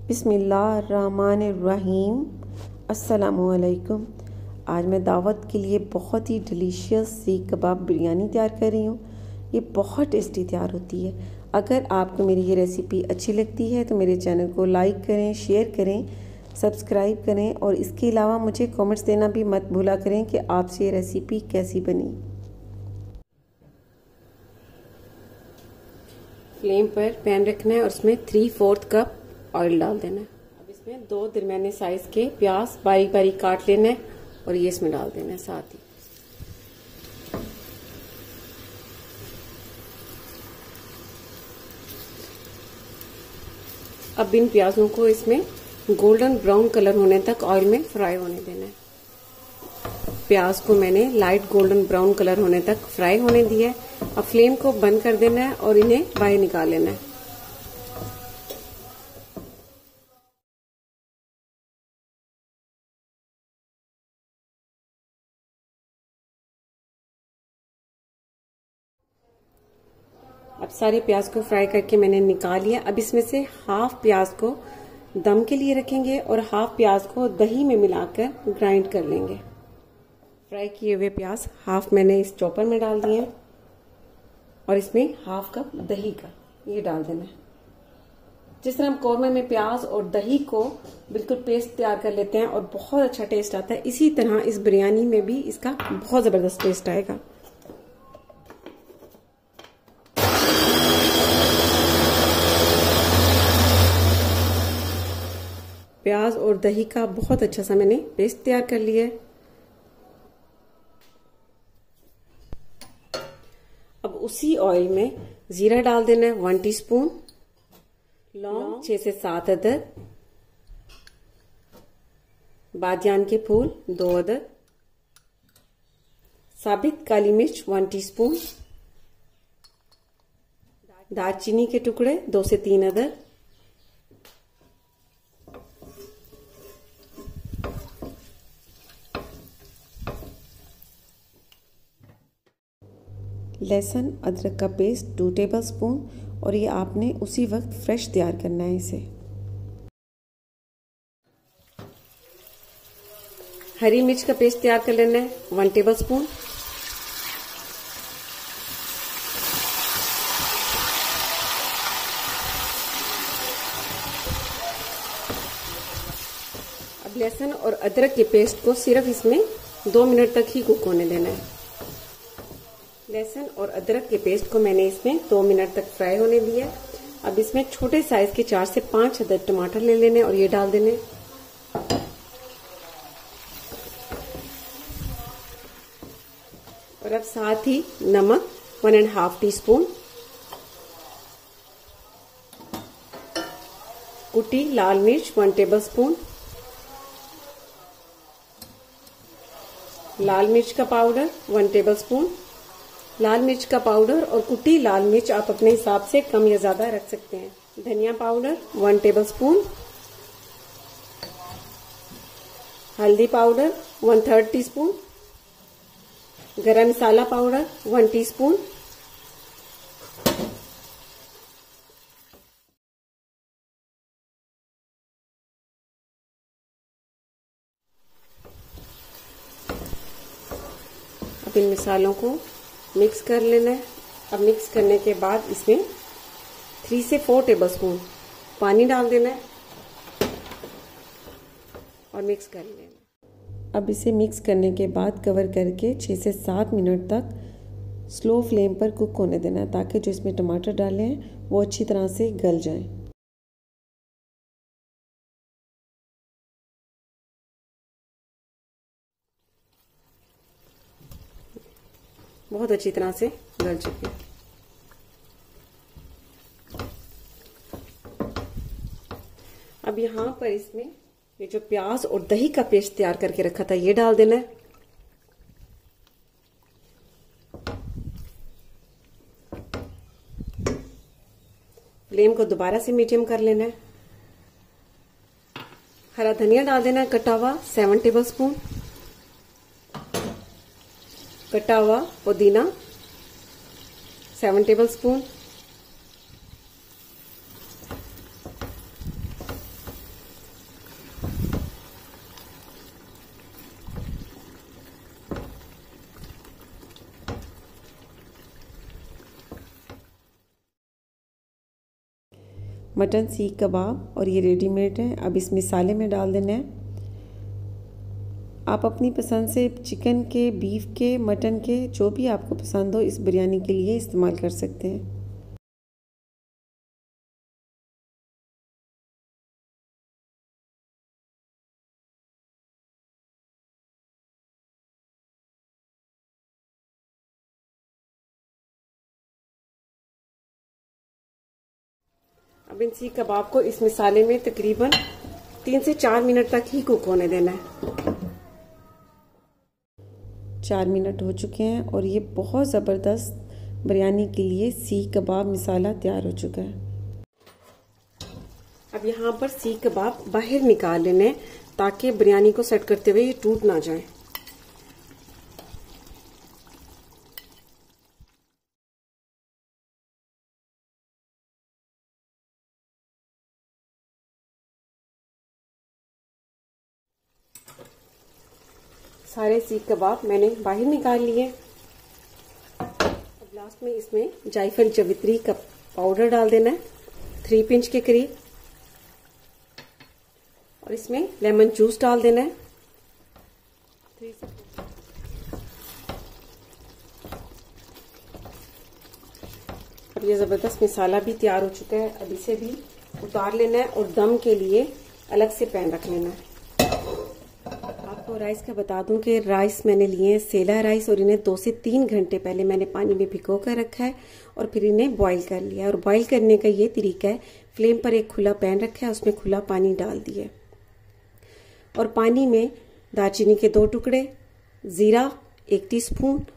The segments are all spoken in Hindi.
बिस्मिल्लाहिर्रहमानिर्रहीम। अस्सलामुअलैकुम। आज मैं दावत के लिए बहुत ही डिलीशियस सीख कबाब बिरयानी तैयार कर रही हूँ। ये बहुत टेस्टी तैयार होती है। अगर आपको मेरी ये रेसिपी अच्छी लगती है तो मेरे चैनल को लाइक करें, शेयर करें, सब्सक्राइब करें और इसके अलावा मुझे कमेंट्स देना भी मत भूला करें कि आपसे ये रेसिपी कैसी बनी। फ्लेम पर पैन रखना है और उसमें 3/4 कप ऑयल डाल देना है। अब इसमें 2 दरमियाने साइज के प्याज बारीक बारीक काट लेना है और ये इसमें डाल देना है साथ ही। अब इन प्याजों को इसमें गोल्डन ब्राउन कलर होने तक ऑयल में फ्राई होने देना है। प्याज को मैंने लाइट गोल्डन ब्राउन कलर होने तक फ्राई होने दिया है। अब फ्लेम को बंद कर देना है और इन्हें बाहर निकाल लेना है। अब सारे प्याज को फ्राई करके मैंने निकाल लिया। अब इसमें से हाफ प्याज को दम के लिए रखेंगे और हाफ प्याज को दही में मिलाकर ग्राइंड कर लेंगे। फ्राई किए हुए प्याज हाफ मैंने इस चॉपर में डाल दिए और इसमें हाफ कप दही का ये डाल देना है। जिस तरह हम कौरमे में प्याज और दही को बिल्कुल पेस्ट तैयार कर लेते हैं और बहुत अच्छा टेस्ट आता है, इसी तरह इस बिरयानी में भी इसका बहुत जबरदस्त टेस्ट आएगा। प्याज और दही का बहुत अच्छा सा मैंने पेस्ट तैयार कर लिया है। अब उसी ऑयल में जीरा डाल देना है 1 टीस्पून, लौंग 6 से 7 अदद, बादियान के फूल 2 अदद, साबित काली मिर्च 1 टीस्पून, दालचीनी के टुकड़े 2 से 3 अदद, लहसुन अदरक का पेस्ट 2 टेबलस्पून और ये आपने उसी वक्त फ्रेश तैयार करना है इसे। हरी मिर्च का पेस्ट तैयार कर लेना है 1 टेबलस्पून। अब लहसुन और अदरक के पेस्ट को सिर्फ इसमें 2 मिनट तक ही कुक होने देना है। लहसुन और अदरक के पेस्ट को मैंने इसमें 2 मिनट तक फ्राई होने दिया। अब इसमें छोटे साइज के 4 से 5 अदद टमाटर ले लेने और ये डाल देने। और अब साथ ही नमक 1.5 टीस्पून, कुटी लाल मिर्च 1 टेबलस्पून, लाल मिर्च का पाउडर 1 टेबलस्पून। लाल मिर्च का पाउडर और कुटी लाल मिर्च आप अपने हिसाब से कम या ज्यादा रख सकते हैं। धनिया पाउडर 1 टेबलस्पून, हल्दी powder 1/3 teaspoon, garam masala powder 1 teaspoon, अब इन मसालों को मिक्स कर लेना है। अब मिक्स करने के बाद इसमें 3 से 4 टेबलस्पून पानी डाल देना है और मिक्स कर लेना। अब इसे मिक्स करने के बाद कवर करके 6 से 7 मिनट तक स्लो फ्लेम पर कुक होने देना है ताकि जो इसमें टमाटर डाले हैं वो अच्छी तरह से गल जाएं। बहुत अच्छी तरह से गल चुके हैं। अब यहाँ पर इसमें ये जो प्याज और दही का पेस्ट तैयार करके रखा था ये डाल देना है। फ्लेम को दोबारा से मीडियम कर लेना है। हरा धनिया डाल देना है कटा हुआ 7 टेबलस्पून, कटा हुआ पुदीना 7 टेबलस्पून, मटन सीख कबाब और ये रेडीमेड है। अब इस मसाले में डाल देना है। आप अपनी पसंद से चिकन के, बीफ के, मटन के, जो भी आपको पसंद हो इस बिरयानी के लिए इस्तेमाल कर सकते हैं। अब इन सीख कबाब को इस मसाले में तकरीबन 3 से 4 मिनट तक ही कुक होने देना है। 4 मिनट हो चुके हैं और ये बहुत ज़बरदस्त बिरयानी के लिए सीख कबाब मसाला तैयार हो चुका है। अब यहाँ पर सीख कबाब बाहर निकाल लेने ताकि बिरयानी को सेट करते हुए ये टूट ना जाए। सारे सीख कबाब मैंने बाहर निकाल लिए। अब लास्ट में इसमें जायफल जवित्री का पाउडर डाल देना है 3 पिंच के करीब, और इसमें लेमन जूस डाल देना है 3 से। अब ये जबरदस्त मसाला भी तैयार हो चुका है। अब इसे भी उतार लेना है और दम के लिए अलग से पैन रख लेना है। आपको राइस का बता दूं कि राइस मैंने लिए हैं सेला राइस और इन्हें 2 से 3 घंटे पहले मैंने पानी में भिगो कर रखा है और फिर इन्हें बॉईल कर लिया। और बॉईल करने का ये तरीका है, फ्लेम पर एक खुला पैन रखा है, उसमें खुला पानी डाल दिया और पानी में दालचीनी के 2 टुकड़े, जीरा 1 टीस्पून,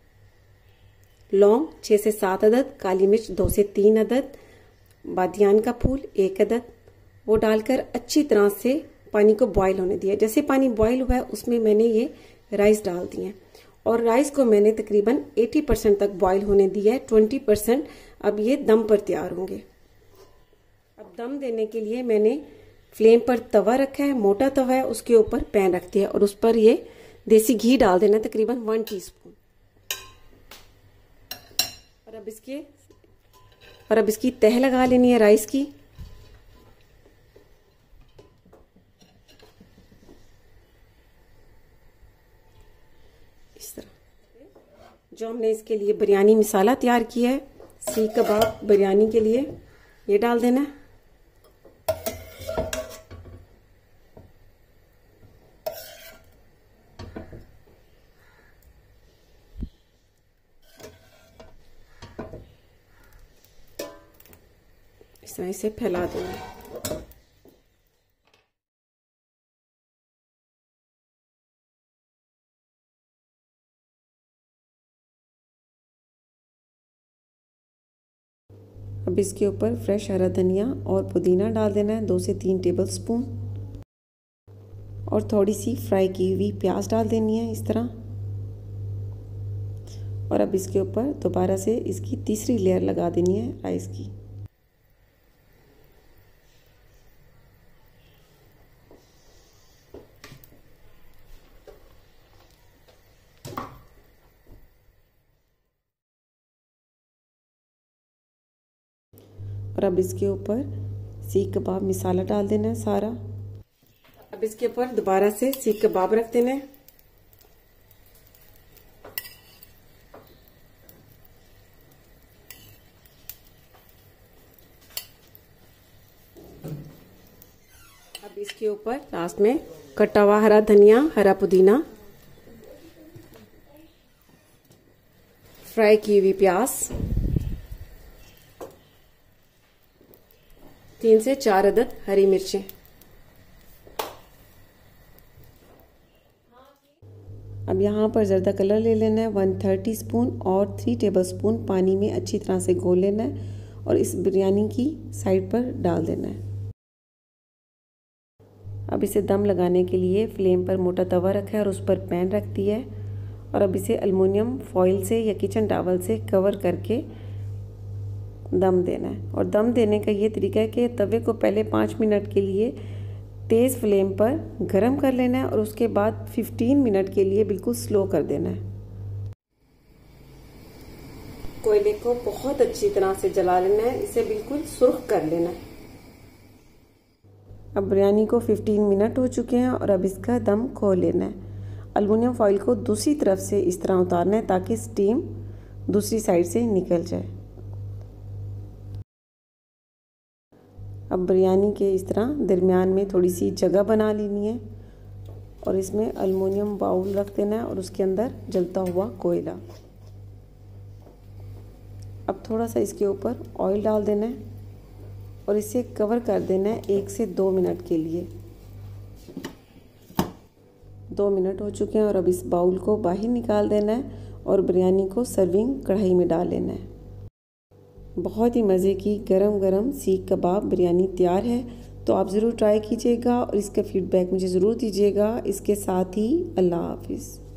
लौंग 6 से 7 अदद, काली मिर्च 2 से 3 अदद, बादियान का फूल 1 अदद, वो डालकर अच्छी तरह से पानी को बॉईल होने दिया। जैसे पानी बॉईल हुआ है उसमें मैंने ये राइस डाल दिए और राइस को मैंने तकरीबन 80% तक बॉईल होने दिया है। 20% अब ये दम पर तैयार होंगे। अब दम देने के लिए मैंने फ्लेम पर तवा रखा है, मोटा तवा है, उसके ऊपर पैन रख दिया और उस पर ये देसी घी डाल देना तकरीबन 1 टीस्पून। और अब इसकी तह लगा लेनी है राइस की। इस तरह जो हमने इसके लिए बिरयानी मसाला तैयार किया है सीख कबाब बिरयानी के लिए, ये डाल देना है। इस तरह से फैला देना। अब इसके ऊपर फ्रेश हरा धनिया और पुदीना डाल देना है 2 से 3 टेबल स्पून, और थोड़ी सी फ्राई की हुई प्याज डाल देनी है इस तरह। और अब इसके ऊपर दोबारा से इसकी तीसरी लेयर लगा देनी है राइस की। और अब इसके ऊपर सीख कबाब मसाला डाल देना है सारा। अब इसके ऊपर दोबारा से सीख कबाब रख देना है। अब इसके ऊपर लास्ट में कटा हुआ हरा धनिया, हरा पुदीना, फ्राई की हुई प्याज, 3 से 4 अदद हरी मिर्चें। अब यहाँ पर जर्दा कलर ले लेना है 1/3 टीस्पून और 3 टेबलस्पून पानी में अच्छी तरह से घोल लेना है और इस बिरयानी की साइड पर डाल देना है। अब इसे दम लगाने के लिए फ्लेम पर मोटा तवा रखा है और उस पर पैन रख दिया है और अब इसे एल्युमिनियम फॉइल से या किचन टॉवल से कवर करके दम देना है। और दम देने का ये तरीका है कि तवे को पहले 5 मिनट के लिए तेज़ फ्लेम पर गरम कर लेना है और उसके बाद 15 मिनट के लिए बिल्कुल स्लो कर देना है। कोयले को बहुत अच्छी तरह से जला लेना है, इसे बिल्कुल सुर्ख कर लेना है। अब बिरयानी को 15 मिनट हो चुके हैं और अब इसका दम खोल लेना है। एल्युमिनियम फॉइल को दूसरी तरफ से इस तरह उतारना है ताकि स्टीम दूसरी साइड से निकल जाए। अब बिरयानी के इस तरह दरमियान में थोड़ी सी जगह बना लेनी है और इसमें एल्युमिनियम बाउल रख देना है और उसके अंदर जलता हुआ कोयला। अब थोड़ा सा इसके ऊपर ऑयल डाल देना है और इसे कवर कर देना है 1 से 2 मिनट के लिए। 2 मिनट हो चुके हैं और अब इस बाउल को बाहर निकाल देना है और बिरयानी को सर्विंग कढ़ाई में डाल लेना है। बहुत ही मज़े की गरम गरम सीख कबाब बिरयानी तैयार है। तो आप ज़रूर ट्राई कीजिएगा और इसका फीडबैक मुझे ज़रूर दीजिएगा। इसके साथ ही अल्लाह हाफिज़।